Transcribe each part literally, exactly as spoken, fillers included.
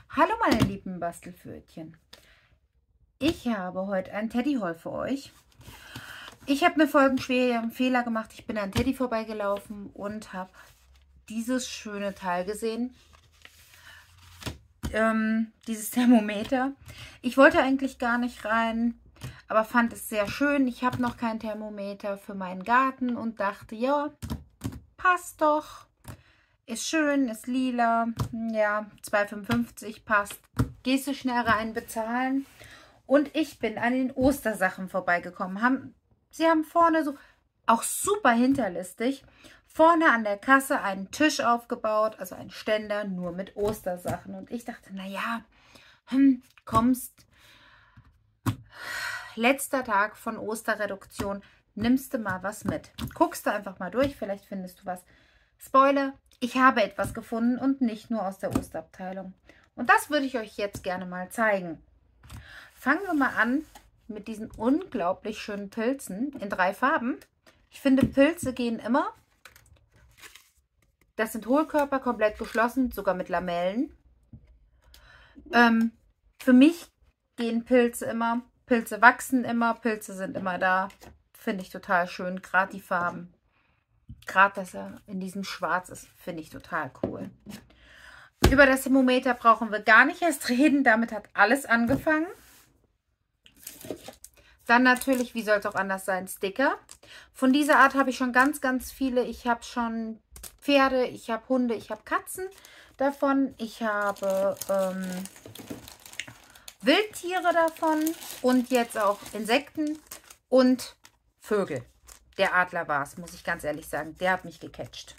Hallo meine lieben Bastelpfötchen. Ich habe heute ein Teddy-Haul für euch. Ich habe mir folgenden schweren Fehler gemacht. Ich bin an Teddy vorbeigelaufen und habe dieses schöne Teil gesehen. Ähm, dieses Thermometer. Ich wollte eigentlich gar nicht rein, aber fand es sehr schön. Ich habe noch kein Thermometer für meinen Garten und dachte, ja, passt doch. Ist schön, ist lila. Ja, zwei fünfundfünfzig passt. Gehst du schnell rein, bezahlen. Und ich bin an den Ostersachen vorbeigekommen. Haben, sie haben vorne so, auch super hinterlistig, vorne an der Kasse einen Tisch aufgebaut, also ein Ständer, nur mit Ostersachen. Und ich dachte, naja, hm, kommst, letzter Tag von Osterreduktion, nimmst du mal was mit. Guckst du einfach mal durch, vielleicht findest du was. Spoiler, ich habe etwas gefunden und nicht nur aus der Osterabteilung. Und das würde ich euch jetzt gerne mal zeigen. Fangen wir mal an mit diesen unglaublich schönen Pilzen in drei Farben. Ich finde, Pilze gehen immer. Das sind Hohlkörper, komplett geschlossen, sogar mit Lamellen. Ähm, für mich gehen Pilze immer. Pilze wachsen immer, Pilze sind immer da. Finde ich total schön, gerade die Farben. Gerade, dass er in diesem Schwarz ist, finde ich total cool. Über das Thermometer brauchen wir gar nicht erst reden. Damit hat alles angefangen. Dann natürlich, wie soll es auch anders sein, Sticker. Von dieser Art habe ich schon ganz, ganz viele. Ich habe schon Pferde, ich habe Hunde, ich habe Katzen davon. Ich habe ähm, Wildtiere davon und jetzt auch Insekten und Vögel. Der Adler war es, muss ich ganz ehrlich sagen. Der hat mich gecatcht.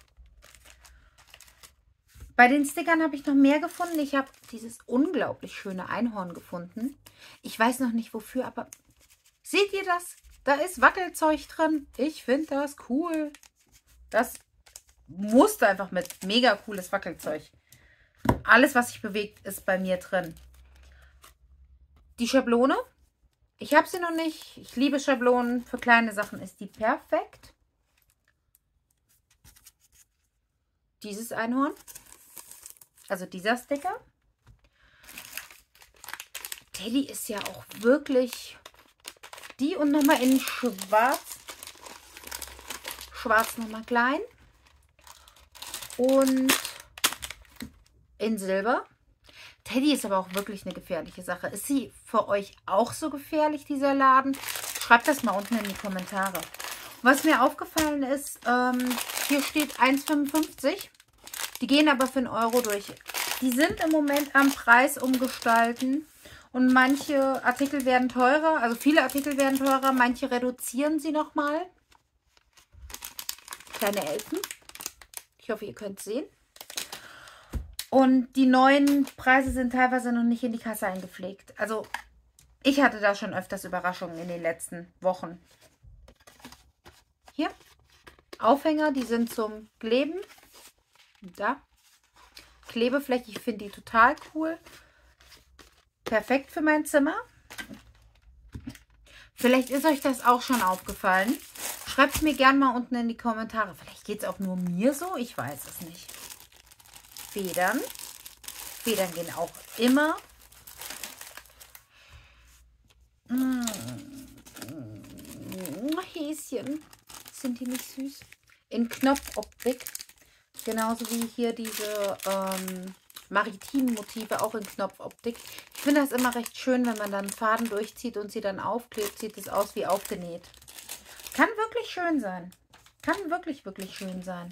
Bei den Stickern habe ich noch mehr gefunden. Ich habe dieses unglaublich schöne Einhorn gefunden. Ich weiß noch nicht wofür, aber seht ihr das? Da ist Wackelzeug drin. Ich finde das cool. Das musste einfach mit. Mega cooles Wackelzeug. Alles, was sich bewegt, ist bei mir drin. Die Schablone. Ich habe sie noch nicht. Ich liebe Schablonen. Für kleine Sachen ist die perfekt. Dieses Einhorn. Also dieser Sticker. Teddy ist ja auch wirklich die und nochmal in schwarz. Schwarz nochmal klein. Und in Silber. Teddy ist aber auch wirklich eine gefährliche Sache. Ist sie für euch auch so gefährlich, dieser Laden? Schreibt das mal unten in die Kommentare. Was mir aufgefallen ist, ähm, hier steht eins fünfundfünfzig. Die gehen aber für einen Euro durch. Die sind im Moment am Preis umgestalten. Und manche Artikel werden teurer. Also viele Artikel werden teurer. Manche reduzieren sie nochmal. Kleine Elfen. Ich hoffe, ihr könnt es sehen. Und die neuen Preise sind teilweise noch nicht in die Kasse eingepflegt. Also ich hatte da schon öfters Überraschungen in den letzten Wochen. Hier. Aufhänger, die sind zum Kleben. Da. Klebefläche, ich finde die total cool. Perfekt für mein Zimmer. Vielleicht ist euch das auch schon aufgefallen. Schreibt es mir gerne mal unten in die Kommentare. Vielleicht geht es auch nur mir so, ich weiß es nicht. Federn. Federn gehen auch immer. Mmh. Häschen. Sind die nicht süß? In Knopfoptik. Genauso wie hier diese ähm, maritimen Motive auch in Knopfoptik. Ich finde das immer recht schön, wenn man dann einen Faden durchzieht und sie dann aufklebt, sieht es aus wie aufgenäht. Kann wirklich schön sein. Kann wirklich, wirklich schön sein.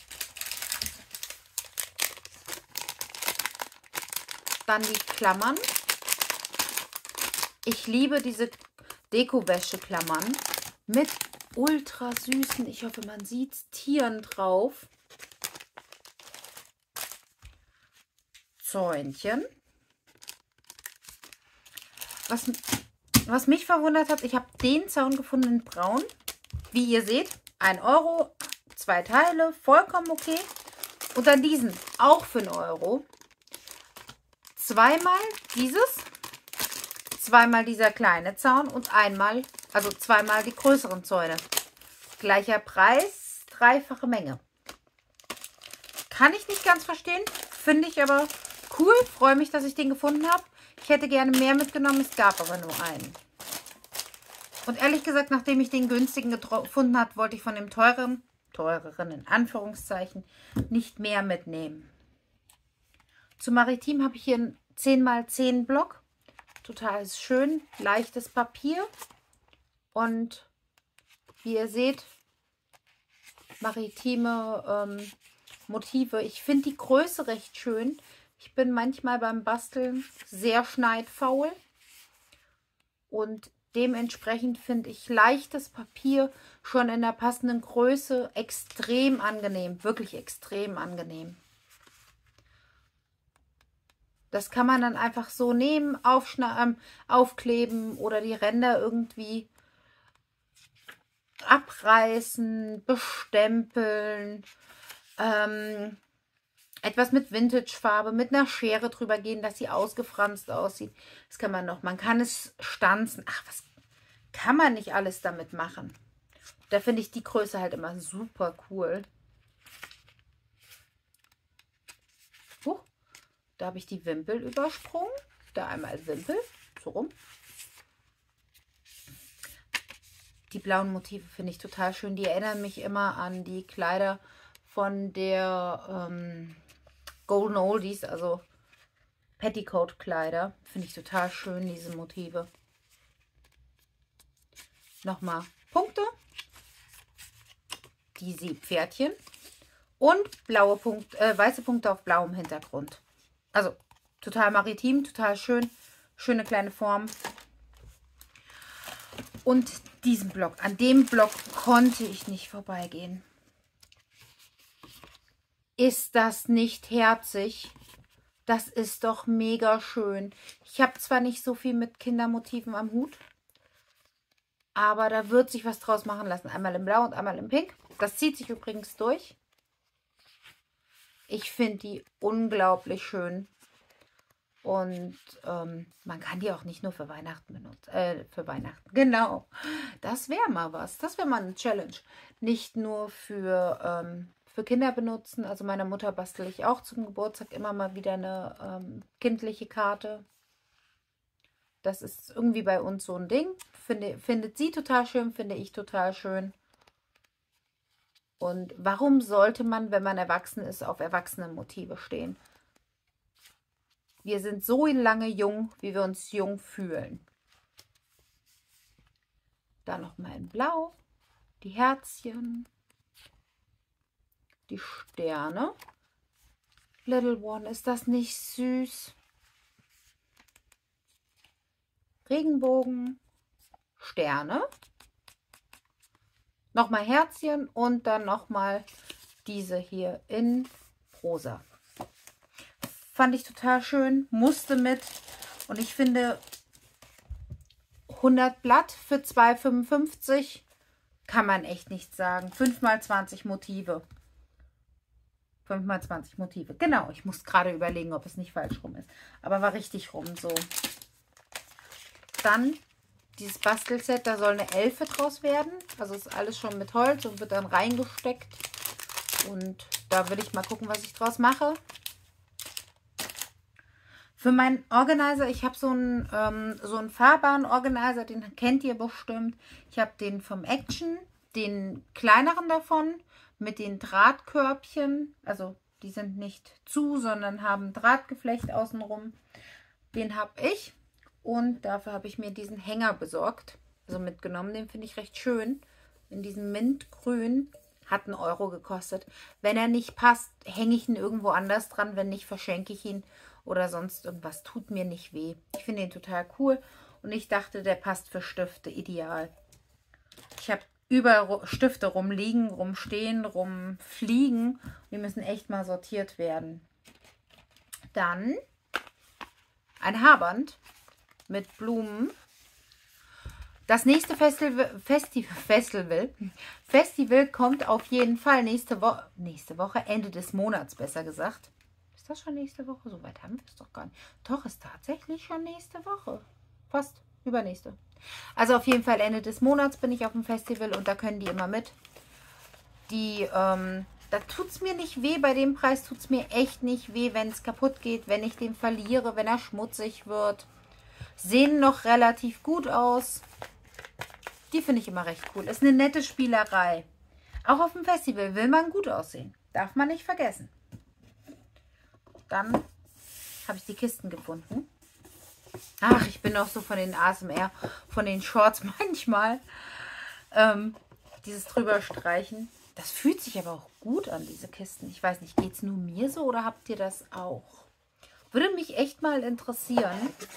Dann die Klammern. Ich liebe diese Deko-Wäsche-Klammern mit ultra süßen, ich hoffe man sieht es, Tieren drauf. Zäunchen. Was, was mich verwundert hat, ich habe den Zaun gefunden in braun. Wie ihr seht, ein Euro, zwei Teile, vollkommen okay. Und dann diesen, auch für einen Euro. Zweimal dieses, zweimal dieser kleine Zaun und einmal, also zweimal die größeren Zäune. Gleicher Preis, dreifache Menge. Kann ich nicht ganz verstehen, finde ich aber Cool, freue mich, dass ich den gefunden habe. Ich hätte gerne mehr mitgenommen, es gab aber nur einen. Und ehrlich gesagt, nachdem ich den günstigen gefunden habe, wollte ich von dem teuren, teureren in Anführungszeichen, nicht mehr mitnehmen. Zu Maritim habe ich hier einen zehn mal zehn Block. Total schön, leichtes Papier. Und wie ihr seht, maritime ähm, Motive. Ich finde die Größe recht schön. Ich bin manchmal beim Basteln sehr schneidfaul. Und dementsprechend finde ich leichtes Papier schon in der passenden Größe extrem angenehm. Wirklich extrem angenehm. Das kann man dann einfach so nehmen, aufschneiden, aufkleben oder die Ränder irgendwie abreißen, bestempeln, ähm, etwas mit Vintage-Farbe, mit einer Schere drüber gehen, dass sie ausgefranst aussieht. Das kann man noch. Man kann es stanzen. Ach, was kann man nicht alles damit machen? Da finde ich die Größe halt immer super cool. Huch. Da habe ich die Wimpel übersprungen. Da einmal Wimpel. So rum. Die blauen Motive finde ich total schön. Die erinnern mich immer an die Kleider von der ähm, Golden Oldies. Also Petticoat-Kleider. Finde ich total schön, diese Motive. Nochmal Punkte. Die Seepferdchen. Und blaue Punkte, äh, weiße Punkte auf blauem Hintergrund. Also total maritim, total schön. Schöne kleine Form. Und diesen Block, an dem Block konnte ich nicht vorbeigehen. Ist das nicht herzig? Das ist doch mega schön. Ich habe zwar nicht so viel mit Kindermotiven am Hut, aber da wird sich was draus machen lassen. Einmal in Blau und einmal in Pink. Das zieht sich übrigens durch. Ich finde die unglaublich schön. Und ähm, man kann die auch nicht nur für Weihnachten benutzen. Äh, für Weihnachten. Genau. Das wäre mal was. Das wäre mal eine Challenge. Nicht nur für, ähm, für Kinder benutzen. Also meiner Mutter bastel ich auch zum Geburtstag immer mal wieder eine ähm, kindliche Karte. Das ist irgendwie bei uns so ein Ding. Finde, findet sie total schön, finde ich total schön. Und warum sollte man, wenn man erwachsen ist, auf Erwachsenenmotive stehen? Wir sind so lange jung, wie wir uns jung fühlen. Da nochmal in Blau. Die Herzchen. Die Sterne. Little One, ist das nicht süß? Regenbogen. Sterne. Nochmal Herzchen und dann nochmal diese hier in rosa. Fand ich total schön, musste mit. Und ich finde, hundert Blatt für zwei fünfundfünfzig kann man echt nicht sagen. fünf mal zwanzig Motive. fünf mal zwanzig Motive. Genau, ich muss gerade überlegen, ob es nicht falsch rum ist. Aber war richtig rum so. Dann dieses Bastelset, da soll eine Elfe draus werden. Also ist alles schon mit Holz und wird dann reingesteckt. Und da will ich mal gucken, was ich draus mache. Für meinen Organizer, ich habe so einen, ähm, so einen fahrbaren Organizer, den kennt ihr bestimmt. Ich habe den vom Action, den kleineren davon, mit den Drahtkörbchen. Also die sind nicht zu, sondern haben Drahtgeflecht außenrum. Den habe ich. Und dafür habe ich mir diesen Hänger besorgt, also mitgenommen. Den finde ich recht schön. In diesem Mintgrün. Hat einen Euro gekostet. Wenn er nicht passt, hänge ich ihn irgendwo anders dran. Wenn nicht, verschenke ich ihn oder sonst irgendwas. Tut mir nicht weh. Ich finde ihn total cool. Und ich dachte, der passt für Stifte ideal. Ich habe überall Stifte rumliegen, rumstehen, rumfliegen. Die müssen echt mal sortiert werden. Dann ein Haarband mit Blumen. Das nächste Festival, Festival, Festival, Festival kommt auf jeden Fall nächste Woche, nächste Woche, Ende des Monats besser gesagt. Ist das schon nächste Woche? Soweit haben wir es doch gar nicht. Doch, ist tatsächlich schon nächste Woche. Fast übernächste. Also auf jeden Fall Ende des Monats bin ich auf dem Festival und da können die immer mit. Die ähm, Da tut es mir nicht weh. Bei dem Preis tut es mir echt nicht weh, wenn es kaputt geht, wenn ich den verliere, wenn er schmutzig wird. Sehen noch relativ gut aus. Die finde ich immer recht cool. Ist eine nette Spielerei. Auch auf dem Festival will man gut aussehen. Darf man nicht vergessen. Dann habe ich die Kisten gefunden. Ach, ich bin auch so von den A S M R, von den Shorts manchmal. Ähm, dieses drüberstreichen. Das fühlt sich aber auch gut an, diese Kisten. Ich weiß nicht, geht es nur mir so oder habt ihr das auch? Würde mich echt mal interessieren,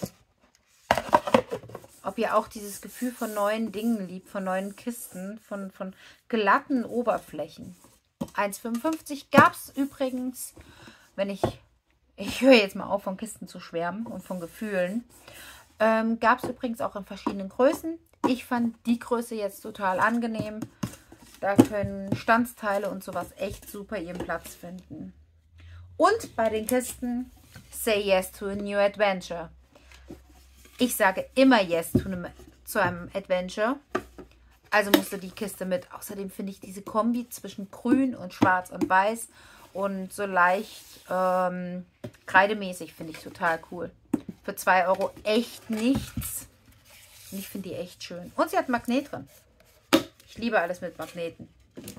ob ihr auch dieses Gefühl von neuen Dingen liebt, von neuen Kisten, von, von glatten Oberflächen. eins fünfundfünfzig gab es übrigens, wenn ich, ich höre jetzt mal auf, von Kisten zu schwärmen und von Gefühlen, ähm, gab es übrigens auch in verschiedenen Größen. Ich fand die Größe jetzt total angenehm. Da können Standsteile und sowas echt super ihren Platz finden. Und bei den Kisten, say yes to a new adventure. Ich sage immer yes to einem, zu einem Adventure. Also musste die Kiste mit. Außerdem finde ich diese Kombi zwischen grün und schwarz und weiß und so leicht ähm, kreidemäßig finde ich total cool. Für zwei Euro echt nichts. Und ich finde die echt schön. Und sie hat Magnet drin. Ich liebe alles mit Magneten.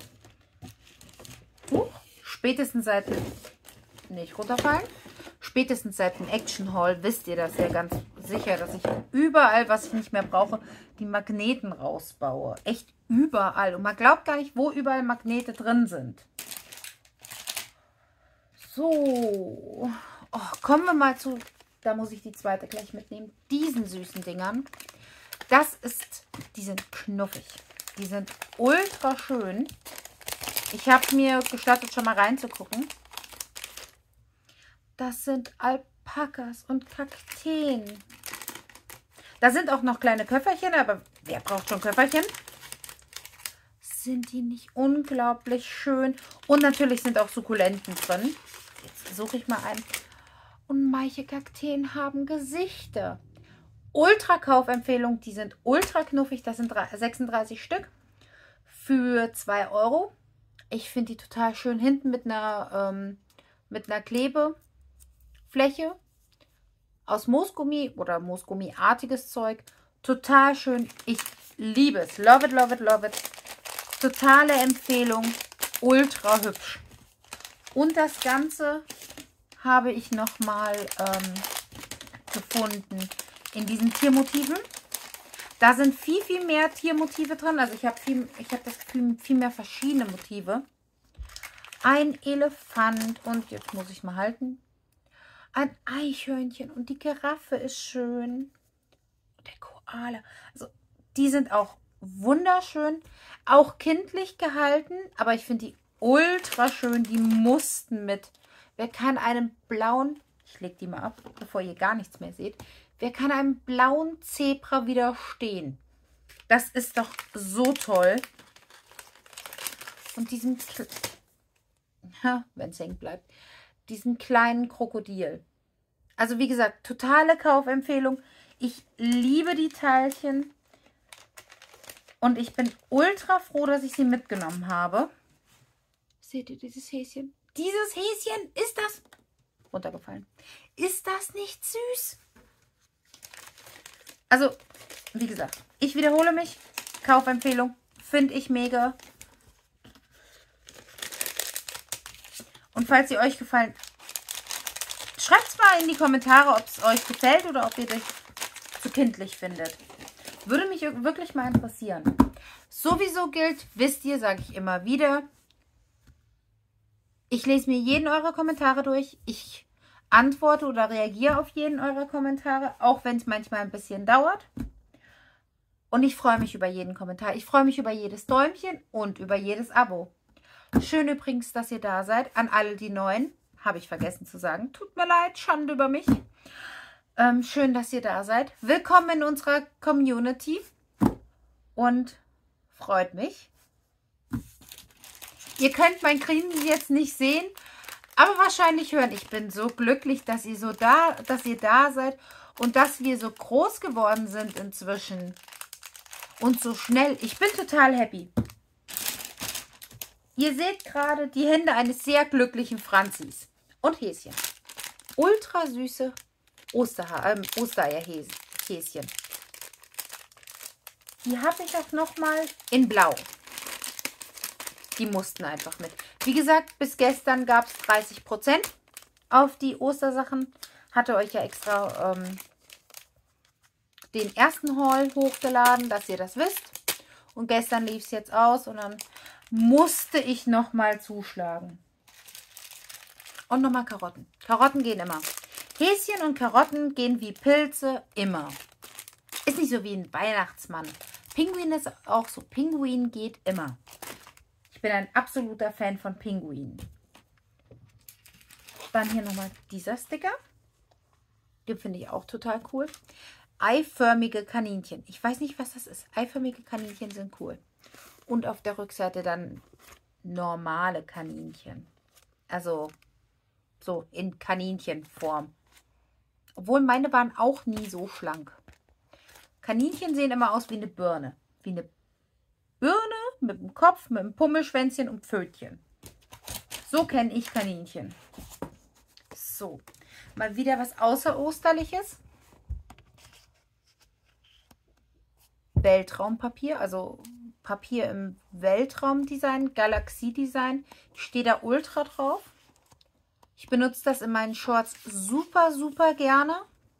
Uh, spätestens seit... Nicht runterfallen. Spätestens seit dem Action Haul wisst ihr das ja ganz sicher, dass ich überall, was ich nicht mehr brauche, die Magneten rausbaue. Echt überall. Und man glaubt gar nicht, wo überall Magnete drin sind. So. Oh, kommen wir mal zu... Da muss ich die zweite gleich mitnehmen. Diesen süßen Dingern. Das ist... Die sind knuffig. Die sind ultra schön. Ich habe mir gestattet, schon mal reinzugucken. Das sind Alpakas und Kakteen. Da sind auch noch kleine Köfferchen, aber wer braucht schon Köfferchen? Sind die nicht unglaublich schön? Und natürlich sind auch Sukkulenten drin. Jetzt suche ich mal einen. Und manche Kakteen haben Gesichter. Ultra Kaufempfehlung, die sind ultra knuffig, das sind sechsunddreißig Stück für zwei Euro. Ich finde die total schön, hinten mit einer, ähm, mit einer Klebefläche aus Moosgummi oder Moosgummi-artiges Zeug. Total schön, ich liebe es, love it, love it, love it. Totale Empfehlung, ultra hübsch. Und das Ganze habe ich nochmal ähm, gefunden in diesen Tiermotiven. Da sind viel, viel mehr Tiermotive drin. Also ich habe viel, ich habe das Gefühl, viel mehr verschiedene Motive. Ein Elefant und jetzt muss ich mal halten. Ein Eichhörnchen und die Giraffe ist schön. Und der Koala. Also die sind auch wunderschön. Auch kindlich gehalten, aber ich finde die ultra schön. Die mussten mit. Wer kann einem blauen, ich lege die mal ab, bevor ihr gar nichts mehr seht. Wer kann einem blauen Zebra widerstehen? Das ist doch so toll. Und diesem, wenn es hängen bleibt, diesem kleinen Krokodil. Also wie gesagt, totale Kaufempfehlung. Ich liebe die Teilchen. Und ich bin ultra froh, dass ich sie mitgenommen habe. Seht ihr dieses Häschen? Dieses Häschen, ist das... runtergefallen. Ist das nicht süß? Also, wie gesagt, ich wiederhole mich. Kaufempfehlung, finde ich mega. Und falls sie euch gefallen, schreibt es mal in die Kommentare, ob es euch gefällt oder ob ihr das zu kindlich findet. Würde mich wirklich mal interessieren. Sowieso gilt, wisst ihr, sage ich immer wieder, ich lese mir jeden eurer Kommentare durch. Ich antworte oder reagiere auf jeden eurer Kommentare, auch wenn es manchmal ein bisschen dauert. Und ich freue mich über jeden Kommentar. Ich freue mich über jedes Däumchen und über jedes Abo. Schön übrigens, dass ihr da seid. An alle die Neuen, habe ich vergessen zu sagen. Tut mir leid, Schande über mich. Ähm, schön, dass ihr da seid. Willkommen in unserer Community. Und freut mich. Ihr könnt mein Grinsen jetzt nicht sehen, aber wahrscheinlich hören. Ich bin so glücklich, dass ihr so da, dass ihr da seid und dass wir so groß geworden sind inzwischen. Und so schnell. Ich bin total happy. Ihr seht gerade die Hände eines sehr glücklichen Franzis und Häschen. Ultra süße Osterha ähm, Ostereierhäschen. Die habe ich auch nochmal in Blau. Die mussten einfach mit. Wie gesagt, bis gestern gab es dreißig Prozent auf die Ostersachen. Hatte euch ja extra ähm, den ersten Haul hochgeladen, dass ihr das wisst. Und gestern lief es jetzt aus und dann musste ich nochmal zuschlagen. Und nochmal Karotten. Karotten gehen immer. Häschen und Karotten gehen wie Pilze immer. Ist nicht so wie ein Weihnachtsmann. Pinguin ist auch so. Pinguin geht immer. Ich bin ein absoluter Fan von Pinguinen. Dann hier nochmal dieser Sticker. Den finde ich auch total cool. Eiförmige Kaninchen. Ich weiß nicht, was das ist. Eiförmige Kaninchen sind cool. Und auf der Rückseite dann normale Kaninchen. Also so in Kaninchenform. Obwohl meine waren auch nie so schlank. Kaninchen sehen immer aus wie eine Birne. Wie eine Birne mit dem Kopf, mit dem Pummelschwänzchen und Pfötchen. So kenne ich Kaninchen. So, mal wieder was Außerosterliches. Weltraumpapier, also Papier im Weltraumdesign, Galaxiedesign. Ich stehe da ultra drauf. Ich benutze das in meinen Shorts super, super gerne.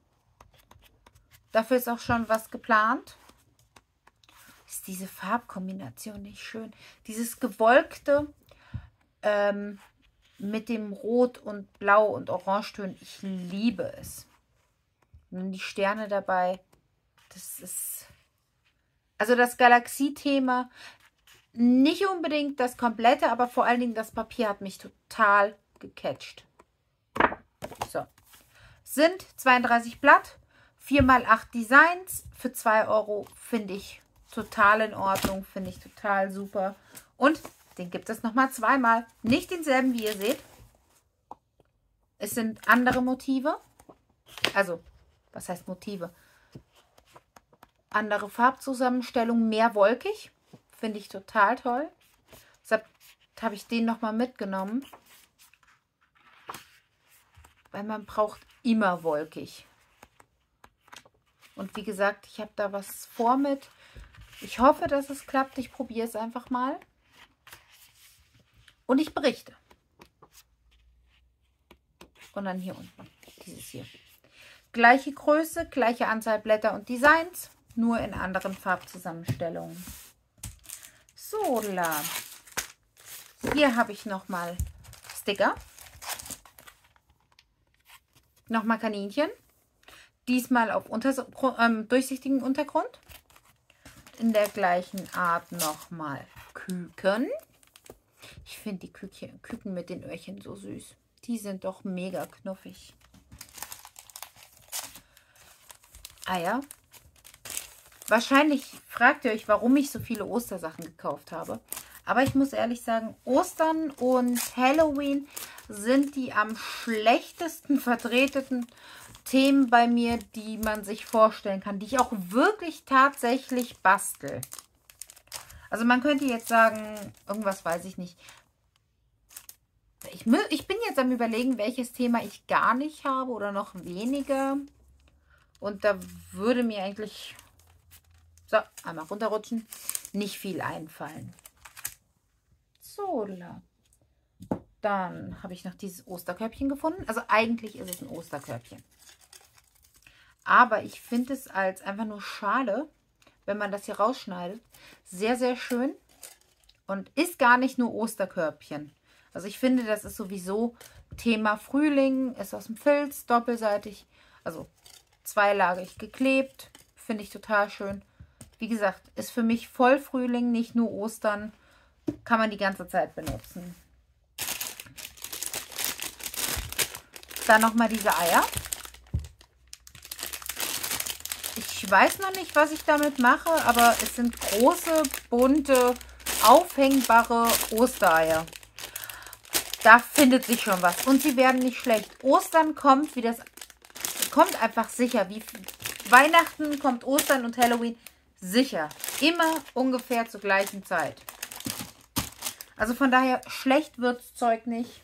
Dafür ist auch schon was geplant. Ist diese Farbkombination nicht schön? Dieses gewolkte ähm, mit dem Rot und Blau und Orangetönen. Ich liebe es. Und die Sterne dabei. Das ist... Also das Galaxie-Thema, nicht unbedingt das komplette, aber vor allen Dingen das Papier hat mich total gecatcht. So. Sind zweiunddreißig Blatt, vier mal acht Designs für zwei Euro, finde ich total in Ordnung, finde ich total super. Und den gibt es nochmal zweimal. Nicht denselben, wie ihr seht. Es sind andere Motive. Also, was heißt Motive? Andere Farbzusammenstellung, mehr wolkig. Finde ich total toll. Deshalb habe ich den nochmal mitgenommen. Weil man braucht immer wolkig. Und wie gesagt, ich habe da was vor mit. Ich hoffe, dass es klappt. Ich probiere es einfach mal. Und ich berichte. Und dann hier unten. Dieses hier. Gleiche Größe, gleiche Anzahl Blätter und Designs. Nur in anderen Farbzusammenstellungen. So, la. Hier habe ich nochmal Sticker. Nochmal Kaninchen. Diesmal auf unter, ähm, durchsichtigen Untergrund. In der gleichen Art nochmal Küken. Ich finde die Küken, Küken mit den Öhrchen so süß. Die sind doch mega knuffig. Eier. Wahrscheinlich fragt ihr euch, warum ich so viele Ostersachen gekauft habe. Aber ich muss ehrlich sagen, Ostern und Halloween sind die am schlechtesten vertretenen Themen bei mir, die man sich vorstellen kann, die ich auch wirklich tatsächlich bastel. Also man könnte jetzt sagen, irgendwas weiß ich nicht. Ich, ich bin jetzt am Überlegen, welches Thema ich gar nicht habe oder noch weniger. Und da würde mir eigentlich... So, einmal runterrutschen. Nicht viel einfallen. So, dann habe ich noch dieses Osterkörbchen gefunden. Also eigentlich ist es ein Osterkörbchen. Aber ich finde es als einfach nur Schale, wenn man das hier rausschneidet, sehr, sehr schön. Und ist gar nicht nur Osterkörbchen. Also ich finde, das ist sowieso Thema Frühling. Ist aus dem Filz, doppelseitig. Also zweilagig geklebt. Finde ich total schön. Wie gesagt, ist für mich voll Frühling, nicht nur Ostern. Kann man die ganze Zeit benutzen. Dann nochmal diese Eier. Ich weiß noch nicht, was ich damit mache, aber es sind große, bunte, aufhängbare Ostereier. Da findet sich schon was. Und sie werden nicht schlecht. Ostern kommt, wie das kommt einfach sicher. Wie Weihnachten kommt Ostern und Halloween sicher. Immer ungefähr zur gleichen Zeit. Also von daher, schlecht wird's Zeug nicht.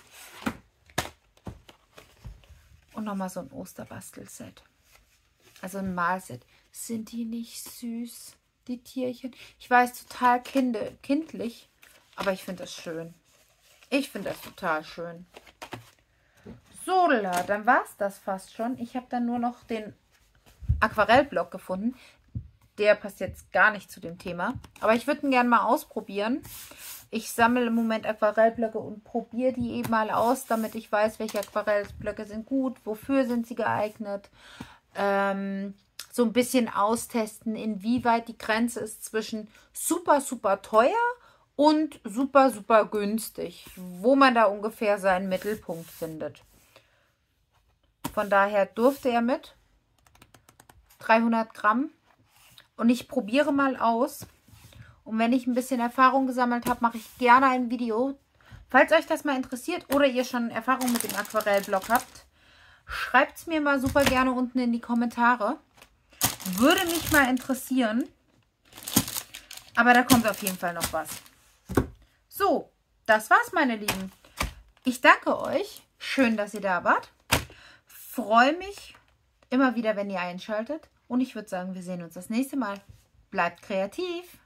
Und nochmal so ein Osterbastelset. Also ein Malset. Sind die nicht süß, die Tierchen? Ich weiß, total kinde, kindlich, aber ich finde das schön. Ich finde das total schön. So, dann war es das fast schon. Ich habe dann nur noch den Aquarellblock gefunden. Der passt jetzt gar nicht zu dem Thema. Aber ich würde ihn gerne mal ausprobieren. Ich sammle im Moment Aquarellblöcke und probiere die eben mal aus, damit ich weiß, welche Aquarellblöcke sind gut, wofür sind sie geeignet. Ähm, so ein bisschen austesten, inwieweit die Grenze ist zwischen super, super teuer und super, super günstig. Wo man da ungefähr seinen Mittelpunkt findet. Von daher durfte er mit. dreihundert Gramm. Und ich probiere mal aus. Und wenn ich ein bisschen Erfahrung gesammelt habe, mache ich gerne ein Video. Falls euch das mal interessiert oder ihr schon Erfahrung mit dem Aquarellblock habt, schreibt es mir mal super gerne unten in die Kommentare. Würde mich mal interessieren. Aber da kommt auf jeden Fall noch was. So, das war's, meine Lieben. Ich danke euch. Schön, dass ihr da wart. Freue mich immer wieder, wenn ihr einschaltet. Und ich würde sagen, wir sehen uns das nächste Mal. Bleibt kreativ!